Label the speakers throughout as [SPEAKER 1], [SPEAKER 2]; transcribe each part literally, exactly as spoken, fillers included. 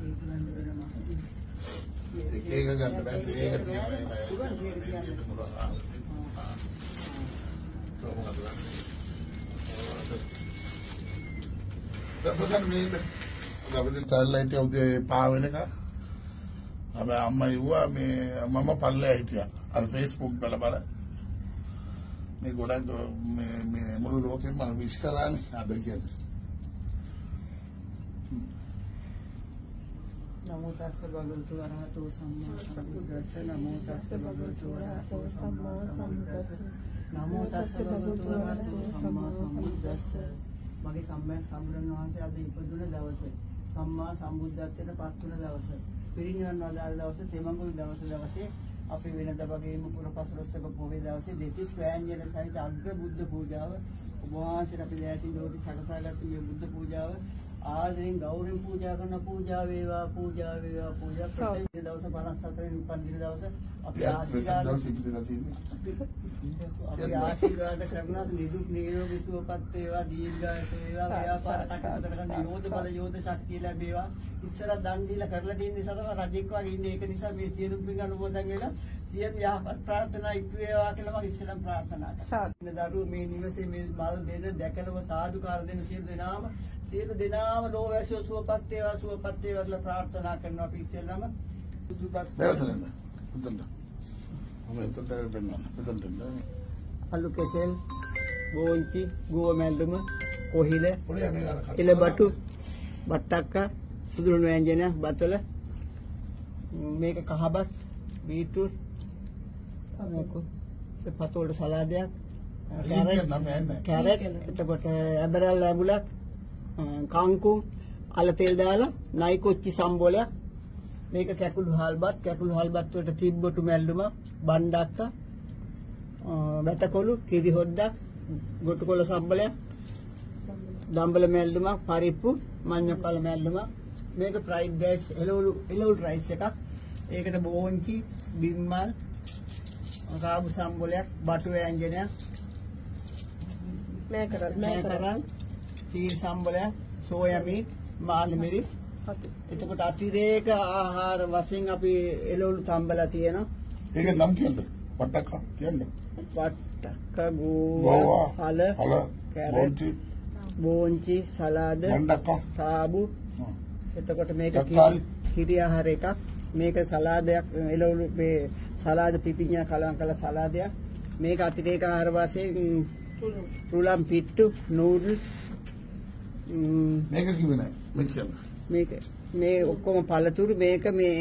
[SPEAKER 1] ඒක ගන්න බෑ. ඒක තියෙනවා. දැන් මේ ගබදින් තාලයිට උදේ පහ වෙනකන් අපි අම්මා යුවා මේ මම පල්ලේ හිටියා. අර Facebook බල බල මේ ගොඩක් මේ මේ මුළු ලෝකෙම මම විශ් කරානේ අද කියන්නේ.
[SPEAKER 2] නමෝ තස්ස භගවතු වරහතෝ සම්මා සම්බුද්දස්ස නමෝ තස්ස භගවතු වරහතෝ සම්මා සම්බුද්දස්ස නමෝ තස්ස භගවතු වරහතෝ සම්මා සම්බුද්දස්ස මගේ සම්මා සම්බුදුන් වහන්සේ අද ඉපදුන දවසේ සම්මා සම්බුද්ධත්වයට පත් වුණ දවසේ පිරිනිවන් වදාළ දවසේ තෙමඟුල් දවස දවසේ අපි වෙනද වගේම පුරපසළොස්වක පොහොය දවසේ දෙතිස් වෑංජන සහිත අග්‍ර බුද්ධ පූජාව ඔබ වහන්සේට අපි දැටින් දෝටි සකසාගත්තු මේ බුද්ධ පූජාව ආදරෙන් ගෞරවයෙන් පූජා කරන පූජා වේවා පූජා වේවා පූජා ප්‍රති දවස් පනස් හතරෙන් උපන් දින දවස අපි ආශිර්වාද අපි ආශිර්වාද කරනවා නිදුක් නිරෝගී සුවපත් වේවා දීර්ඝායස වේවා ව්‍යාපාර කටයුතු කරන යෝධ බල යෝධ ශක්තිය ලැබේවා ඉස්සර දන් දීලා කරලා තියෙන නිසා තමයි රජෙක් වගේ ඉන්නේ ඒක නිසා මේ සියලු පින් අනුමෝදන් වෙලා සියලු යහපත් ප්‍රාර්ථනා ඉටු වේවා කියලා මම ඉස්සෙල්ලාම ප්‍රාර්ථනා කරනවා. දරුවෝ මේ නිවසේ මේ මල් දෙන දැකලම සාදුකාර දෙන සියලු දෙනාම සියලු දෙනාම ලෝවැසියෝ සුවපත් වේවා සුවපත් වේවා කියලා ප්‍රාර්ථනා කරනවා අපි ඉස්සෙල්ලාම සුදුපත්
[SPEAKER 1] දෙවසලන්න උදන්න මම එතකොට බෙන්නා එතකොට
[SPEAKER 2] අලු කෙසෙල් බෝන්චි ගුව මැල්ලුම කොහිල එලබටු බට්ටක්ක සුදුරුණු ව්‍යංජන බතල මේක කහබස් බීට්‍රූට් මොකෝ පතෝල සලාදයක් කැරට් එතකොට ඇබරල් ලැබුලක් කංකු අල තෙල් දාලා නයි කොච්චි සම්බෝලයක් මේක කැකුළු හල්බත් කැකුළු හල්බත් වලට තිබ්බටු මැල්ලුම බණ්ඩක්ක වැටකොළු කිරි හොද්දක් ගොටුකොළ සම්බලයක් දම්බල මැල්ලුමක් පරිප්පු මඤ්ඤොක්කල මැල්ලුමක් මේක ෆ්‍රයිඩ් රයිස් එළවලු එළවලු රයිස් එකක් ඒකට බෝන්චි බිම්මල් රාබු සම්බලයක් බටු ව්‍යංජනයක් මේකරල් මේකරල් තීර සම්බලයක් සෝයා මීට් මාළු මිරිස් එතකොට අතිරේක ආහාර වශයෙන් අපි එළවලු තම්බලා තියෙනවා.
[SPEAKER 1] ඒක නම් කියන්න. පට්ටක්ක කියන්න.
[SPEAKER 2] පට්ටක්ක ගෝවා හල කැරට් බෝන්චි සලාද
[SPEAKER 1] බණ්ඩක්ක
[SPEAKER 2] සාබු එතකොට මේක කිරි ආහාර එකක් මේක සලාදයක් එළවලු මේ සලාද පිපිඤ්ඤා කලවම් කළ සලාදයක් මේක අතිරේක ආහාර වශයෙන් රුලම් පිට්ටු නූඩල්ස්
[SPEAKER 1] මේක කිව්වේ නෑ මේක කියන්න.
[SPEAKER 2] මේක මේ ඔක්කොම පළතුරු මේක මේ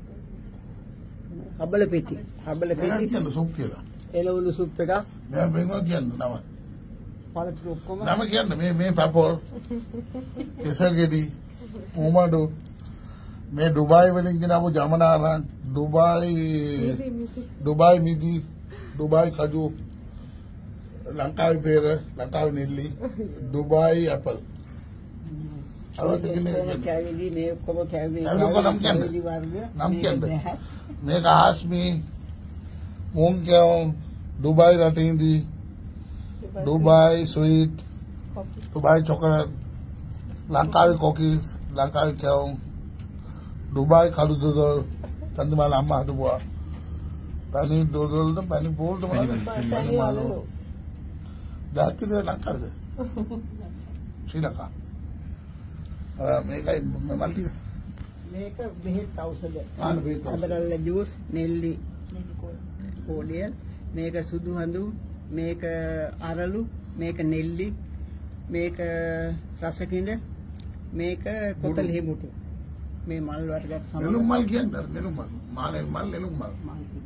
[SPEAKER 2] හබල පිටි හබල පිටි
[SPEAKER 1] කියන්න සුප් කියලා.
[SPEAKER 2] එළවලු සුප් එකක්
[SPEAKER 1] මම වෙනවා කියන්න නම.
[SPEAKER 2] පළතුරු ඔක්කොම
[SPEAKER 1] නම කියන්න මේ මේ පපෝල් කෙසගෙඩි උමඩු මේ ඩුබායි වලින් ගෙනාවු ජමනාරන් ඩුබායි ඩුබායි මිදි ඩුබායි කජු ලංකාවේ පෙර ලංකාවේ නෙල්ලි ඩුබායි ඇපල් අවුත් කියන්නේ
[SPEAKER 2] කැවිලි මේ ඔක්කොම කැවිලි
[SPEAKER 1] නම් කියන්න නම් කියන්න මේක ආස්මි මොන්කෝ ඩුබායි රටින්දී ඩුබායි ස්වීට් ඩුබායි චොකලට් ලංකාවේ කොකීස් ලංකාවේ කැවුම් ඩුබායි කළු දොදොල් තන්දිමාල අම්මා හදපුවා පැණි දොදොල්ද පැණි බෝල්ද මොනවද පැණි මාළු දාතිද ලංකාවේද ශ්‍රී ලංකා මේකයි මල්ටි
[SPEAKER 2] මේක බෙහෙත් ඖෂධ
[SPEAKER 1] ආන බෙහෙත්
[SPEAKER 2] අබරල්ල ජූස් නෙල්ලි කෝඩියල් මේක සුදු හඳු මේක අරලු මේක නෙල්ලි මේක රසකින්ද මේක කොතල් හිමුටු මේ මල් වර්ගයක් සමග
[SPEAKER 1] නෙළුම් මල් කියන්නේ නෙළුම් මල් මාළේ මල් නෙළුම් මල්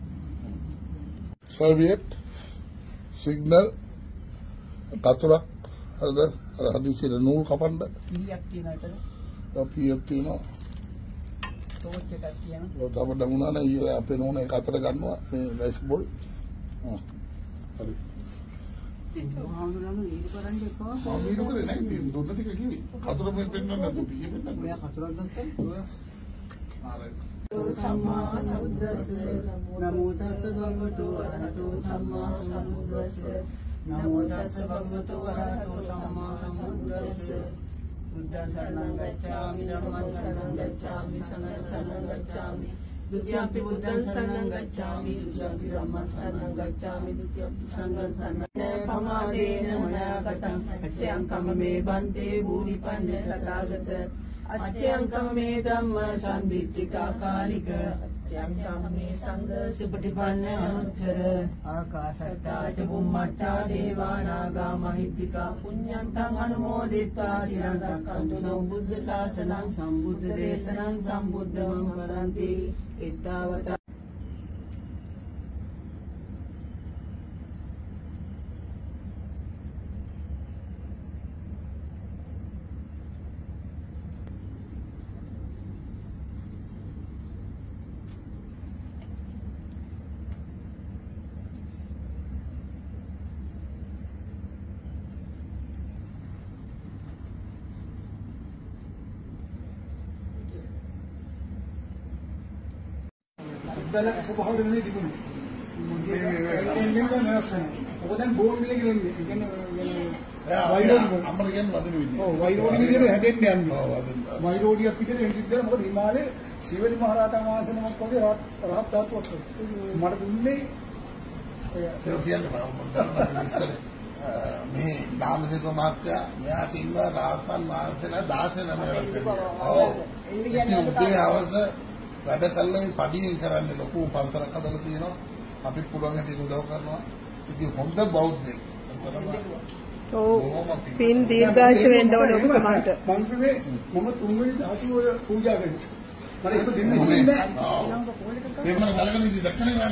[SPEAKER 1] සෝවියට් සිග්නල් කතරක් හරිද අර හදිසියේ නූල් කපන්න
[SPEAKER 2] කීයක් තියෙනවද එතන
[SPEAKER 1] අපියක් තියෙනවා
[SPEAKER 2] ටෝච් එකක් තියෙනවා
[SPEAKER 1] ඔය තව දමුණා නේ ඊයේ අපේ නෝනා එක අතට ගන්නවා මේ රයිස් බෝල් ආ හරි
[SPEAKER 2] හාමුදුරනේ ඊට කරන්නේ එපා
[SPEAKER 1] ආ මීරු කරේ නැහැ දුන්න ටික කිවි කතර මේ පෙන්නන්න නැතු ඊයේ පෙන්නන්න
[SPEAKER 2] මෙයා කතරක් ගත්තා
[SPEAKER 1] ආරයි
[SPEAKER 2] සම්මා සම්බුද්දස්ස නමෝ තස්ස භගවතු වරහතෝ සම්මා සම්බුද්දස්ස නමෝ තස්ස භගවතු වරහතෝ සම්මා සම්බුද්දස්ස බුද්ධං සරණං ගච්ඡාමි ධම්මං සරණං ගච්ඡාමි සංඝං සරණං ගච්ඡාමි ဒုတိယ ම්පි බුද්ධං සරණං ගච්ඡාමි ဒုတိယ ම්පි ධම්මං සරණං ගච්ඡාමි ဒုတိယ ම්පි සංඝං සරණං පමාදේන මනාගතං අච්ඡයං කම්මේ බන්තේ භූරිපන්න තථාගත අච්ඡයං කම්මේ ධම්ම සම්දිත්තිකා කාලික අච්ඡයං කම්මේ සංඝ සුපටිපන්න අනුත්තර ආකාශට්ටා ච බුම්මට්ටා දේවානාගා මහිද්దికා පුඤ්ඤන්තං අනුමෝදිත්වා තිරං රක්ඛන්තු බුද්ධ ශාසනං සම්බුද්ධ දේශනං සම්බුද්ධං වරන්ති ඊතාවත
[SPEAKER 3] දල ස්වභාවය වෙන්නේ තිබුණේ. මේ එන්නේ වෙනස් වෙනවා. ඔක දැන් බෝන් මිල කියලා ඉන්නේ. ඒ කියන්නේ වයිරෝඩි
[SPEAKER 1] අම්මලා කියන්නේ වදින විදිය.
[SPEAKER 3] ඔව් වයිරෝඩි විදියට හැදෙන්න යන්නේ. ඔව් වදින්න. වයිරෝඩියක් විදියට එන්න සිද්ධ වෙනවා. මොකද හිමාලයේ සිවලි මහරහතන් වහන්සේ නමක් වගේ රහත් රහත් ධාතුවක් මට දුන්නේ ඔය
[SPEAKER 1] ඒක කියන්නේ මම ඉස්සර මේ නාමසික මහත්තයා මෙයාට ඉන්න රහතන් වහන්සේලා දාසෙ නම ඔව් ඉන්නේ උදේ හවස වැඩ කළේ පඩියෙන් කරන්නේ ලොකු පන්සලක් හදලා තියෙනවා. අපිත් පුළුවන් හැටියට උදව් කරනවා. ඉතින් හොඳ බෞද්ධයෙක්.
[SPEAKER 4] ඔව් පින් දීර්ඝාෂ වෙන්න ඕනේ ඔබතුමාට.
[SPEAKER 3] මම කිව්වේ මම තුන්වෙනි ධාතුව පූජා කරනවා. මම ඒක දෙන්නේ නැහැ.
[SPEAKER 1] ඒක මම ගලගෙන ඉඳි දැක්කනේ නේද?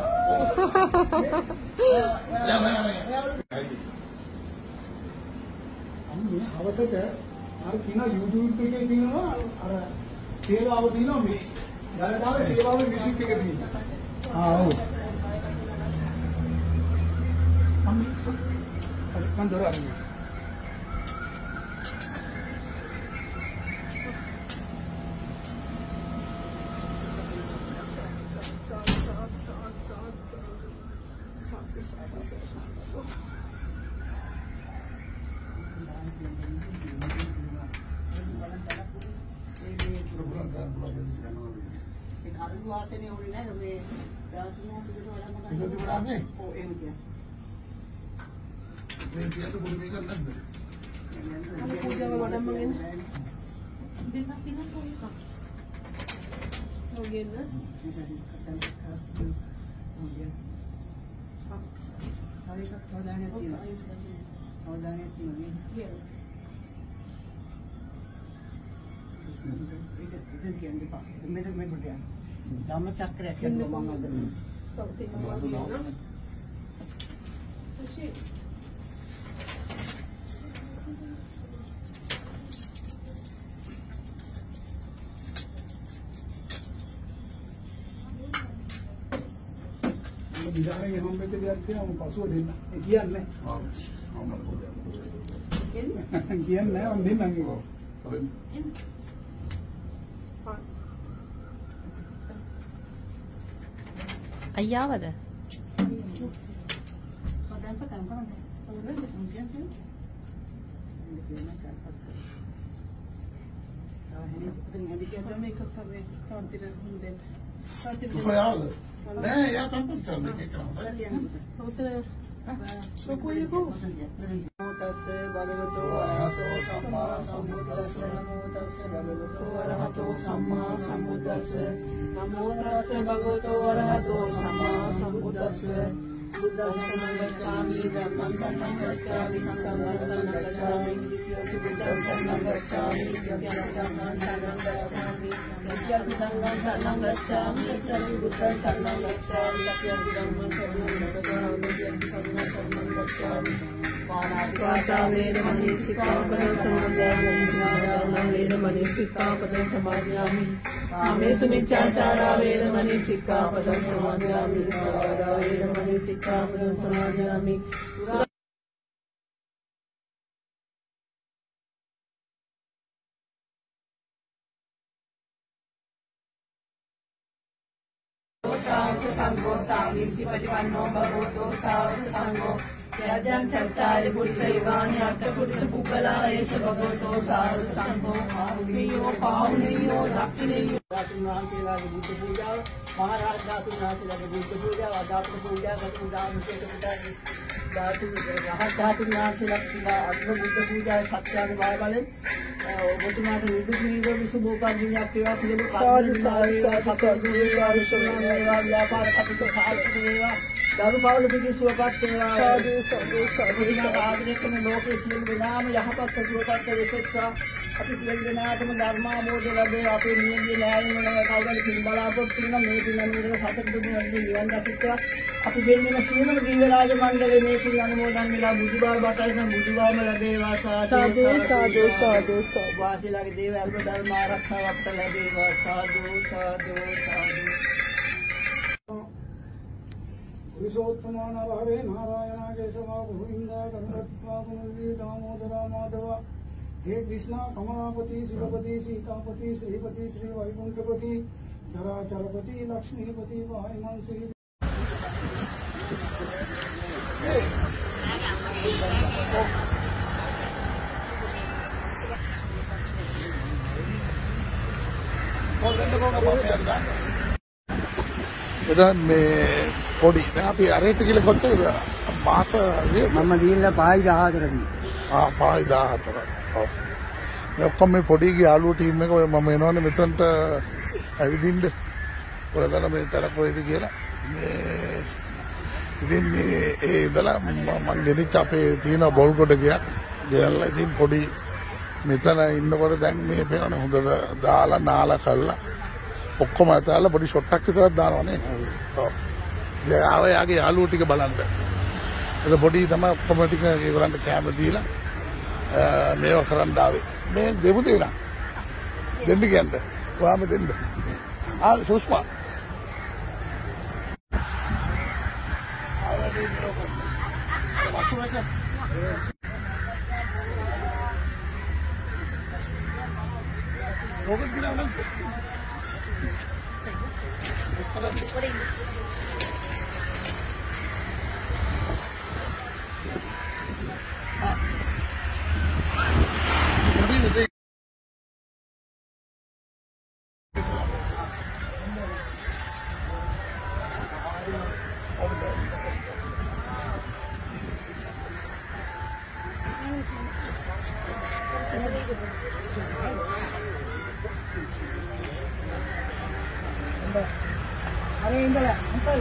[SPEAKER 1] යා මම
[SPEAKER 3] අම්මේ අවසට අර කින YouTube එකේ තියෙනවා අර සේවාව තියෙනවා මේ දලදාවේ සේවාවේ මියුසික් එක තියෙනවා. ආ ඔව්. අම්මේ අර මන් දොර අරින්න.
[SPEAKER 2] වාසනේ උනේ නැහැ මේ ධාතුනා පිටට වඩා මම
[SPEAKER 1] ඒක තිබුණානේ.
[SPEAKER 2] ඔව් එහෙම කියන්න.
[SPEAKER 1] මේ කියන්න පොඩි මේක නැද්ද?
[SPEAKER 4] අර පූජාව වඩම්ම ගෙන.
[SPEAKER 2] දෙකක් දිනක් කොහොමද?
[SPEAKER 4] ඔය ගෙන.
[SPEAKER 2] හරියට සෝදානේ තියෙනවා. සෝදානේ තියෙනවා. ඒක ඒක කියන්නේ පා. මෙතන මෙතන කියන්නේ. ධම්ම චක්‍රයක් කියනවා මම අද.
[SPEAKER 3] විදාරේ හැම වෙලේ දෙයක් තියෙනවා පසුව දෙන්න. ඒ කියන්නේ
[SPEAKER 1] ඔව්. අම්මලා පොඩි.
[SPEAKER 3] කියන්නේ නැහැ මම දෙන්නම් ඒක.
[SPEAKER 1] ඔව්.
[SPEAKER 5] අයියාවද?
[SPEAKER 2] සෝදාන් පටන් ගන්න. ඔව් නේද? කියන්නේ.
[SPEAKER 4] මේක තමයි කාන්තින හුඳෙන්. කාන්තින
[SPEAKER 1] කොහොමද? නෑ යා කම්පියුටර් කරන්න එක කරනවා.
[SPEAKER 4] හොතන කොකෝයකෝ
[SPEAKER 2] නමෝ තස්ස භගවතෝ අරහතෝ සම්මා සම්බුද්දස්ස නමෝ තස්ස භගවතෝ අරහතෝ සම්මා සම්බුද්දස්ස නමෝ තස්ස භගවතෝ අරහතෝ සම්මා සම්බුද්දස්ස බුද්ධං සරණං ගච්ඡාමි ධම්මං සරණං ගච්ඡාමි සංඝං සරණං ගච්ඡාමි බුද්ධං සරණං ගච්ඡාමි ධම්මං සරණං ගච්ඡාමි යක්ඛ සංඝං සරණං ගච්ඡාමි යක්ඛ බුද්ධං සරණං ගච්ඡාමි යක්ඛ ධම්මං සරණං ගච්ඡාමි පාණාතිපාතා වේරමණී සික්ඛාපදං සමාදියාමි වේරමණී සික්ඛාපදං සමාදියාමි ආමේසු මිච්ඡාචාරා වේරමණී සික්ඛාපදං සමාදියාමි සවාදා වේරමණී සික්ඛාපදං සමාදියාමි සාවක සංඝෝ සාමීචි පටිපන්නෝ භගවතෝ සාවක සංඝෝ යජං චත්තාරි පුරිසේවානි අට පුරිස පුබ්බලා ඒස භගවතෝ සාර සංඝෝ ආවියෝ පාවනියෝ දක්ඛිනියෝ ධාතුන් වහන්සේලාගේ බුද්ධ පූජාව මහරහත් ධාතුන් වහන්සේලාගේ බුද්ධ පූජාව අදාපන පූජා කතු දාමිසේක පුදාගේ ධාතු රහත් ධාතුන් වහන්සේලාගේ අග්‍ර බුද්ධ පූජාවේ සත්‍යානුභව බලෙන් ඔබතුමාට නිදුක් නිරෝගී සුභෝපන්දිනයක් වේවා සියලු සාදු සාදු වේවා ව්‍යාපාර කටයුතු සාර්ථක වේවා දරු පවුල පිටි සුවපත් වේවා සාදු සාදු සාදු ආදරය කරන ලෝකයේ සියලු දෙනාම යහපත් සුවපත් වෙසෙත්වා අපි සියලු දෙනාටම ධර්මාමෝද ලැබේ අපේ නියමිත න්‍යායින් වල කවුරුහරි පින් බලාපොරොත්තු වෙන මේ පින් අනුමෝදන සතර දුන්නේ නිවන් දකිත්වා අපි වෙන්නේ සියලුම දිව්‍ය රාජ මණ්ඩලයේ මේ පින් අනුමෝදන් වෙලා බුදුබව බතයින බුදුබවම ලැබේවා සාදු සාදු සාදු සාදු වාසීලාගේ දේව අල්ප ධර්ම ආරක්ෂාව අපට ලැබේවා සාදු සාදු සාදු
[SPEAKER 3] पुरुषोत्तमा नरहरे नारायण केशवा गोविंदा गंधर्वा पुनर्वी दामोदरा माधव हे कृष्ण कमलापति शिवपति सीतापति श्रीपति श्री वैकुंठपति चराचरपति लक्ष्मीपति वायुमन श्री
[SPEAKER 1] එදා මේ පොඩි අපි අරේට කියලා කොච්චරද මාස
[SPEAKER 3] මම ගිහිල්ලා පහයි දහහතරදී
[SPEAKER 1] ආ පහයි දහහතර ඔව් මේ ඔක්කොම මේ පොඩි යාළුවෝ ටීම් එක මම එනවනේ මෙතනට ඇවිදින්න ඔයාලා මේ තරක් කොයිද කියලා මේ ඉතින් මේ ඒ ඉඳලා මම ගෙනිච්ච අපේ තියෙන බෝල් කොට ගියක් ගෙනල්ලා ඉතින් පොඩි මෙතන ඉන්නකොට දැන් මේ පේන හොඳට දාලා නාලා කළා ඔක්කොම අතල්ලා පොඩි ෂොට් එකක් විතරක් දානවනේ ඔව් දැන් ආව යාගේ යාළුවෝ ටික බලන්න ඒක පොඩි තමයි ඔක්කොම ටික ඒගොල්ලන්ට කැම දීලා මේව කරන්න ආවේ මේ දෙමු දෙනා දෙන්න කියන්නේ කොහම දෙන්න ආ සුෂ්මා Robert gina lang.
[SPEAKER 3] Hari ini dah, empat.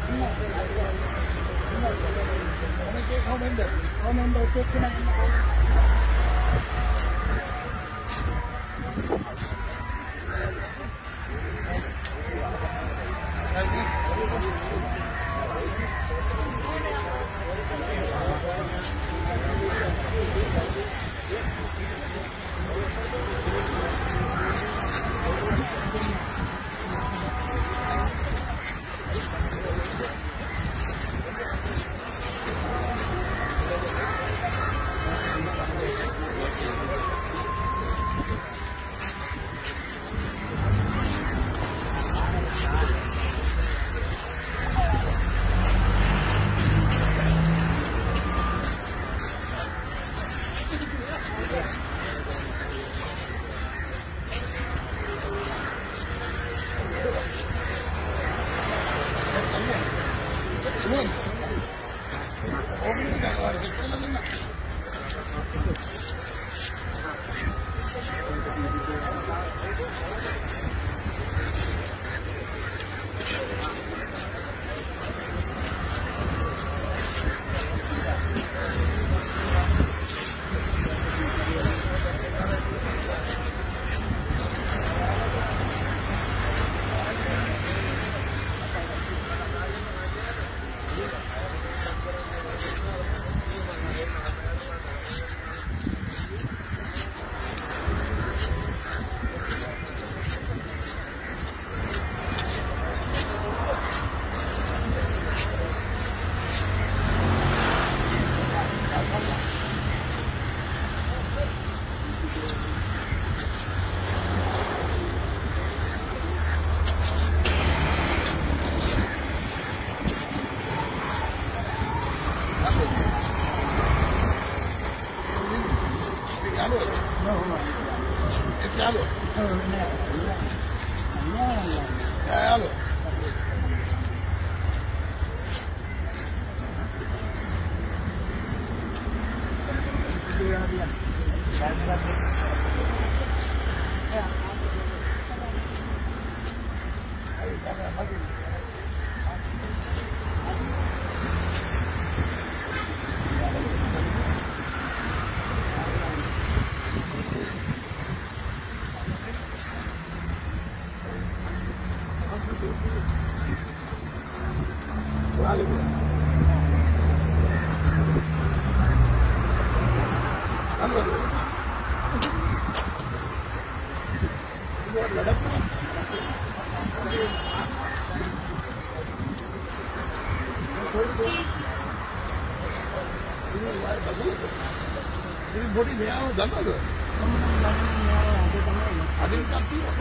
[SPEAKER 1] Komender.
[SPEAKER 3] Komender cek kena.
[SPEAKER 1] Ini body ni apa dah tu? Ada yang tak tiba.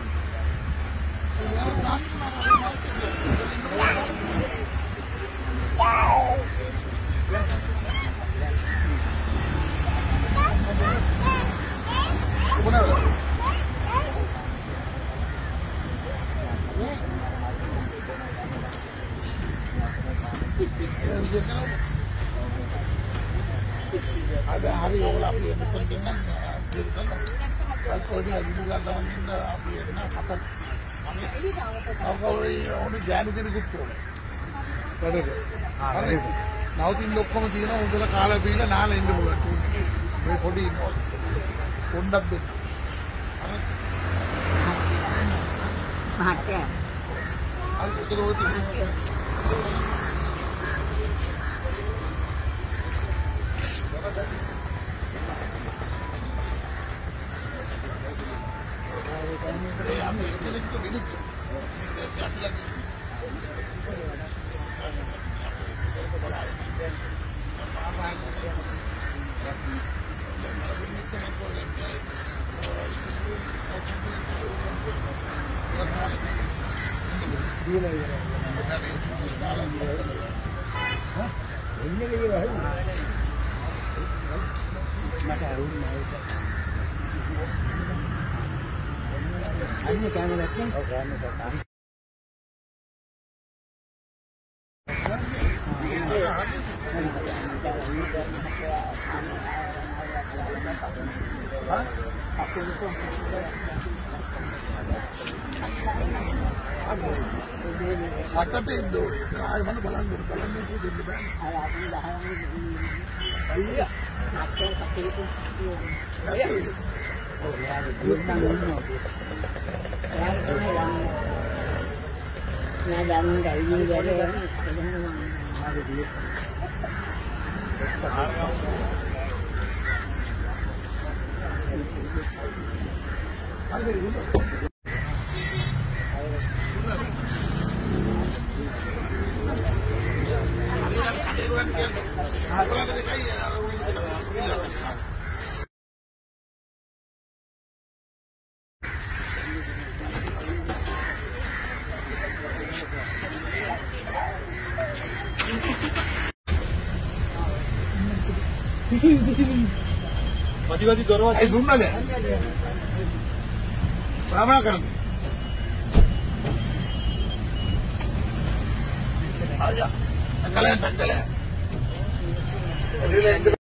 [SPEAKER 1] Benar. Ada hari orang api yang pentingan, kalau dia juga dalam ini api yang nak kata, kalau orang jangan kena kutu. Ada ke? Ada. Nautin lokam di mana untuk kala bila nala ini buat. Mereka kodi ini. Kondak tu.
[SPEAKER 2] Macam.
[SPEAKER 1] Aku terus itu.
[SPEAKER 3] Dia lagi. Hah? Ini lagi lah. Macam hari ni. Ini kamera kan? Oh, kamera kan. Hah? Aku itu.
[SPEAKER 1] Atas itu, saya mana balan dulu, balan itu jadi band.
[SPEAKER 3] Iya.
[SPEAKER 2] Aku aku itu.
[SPEAKER 3] Iya. Oh, ya, dia tanggung.
[SPEAKER 2] Yang ini yang yang dari ini dari
[SPEAKER 3] Ada dia. Ada dia.
[SPEAKER 5] Mati-mati dorong.
[SPEAKER 1] Eh, dumna deh. Berapa kan? Aja. Kalian tak kalian.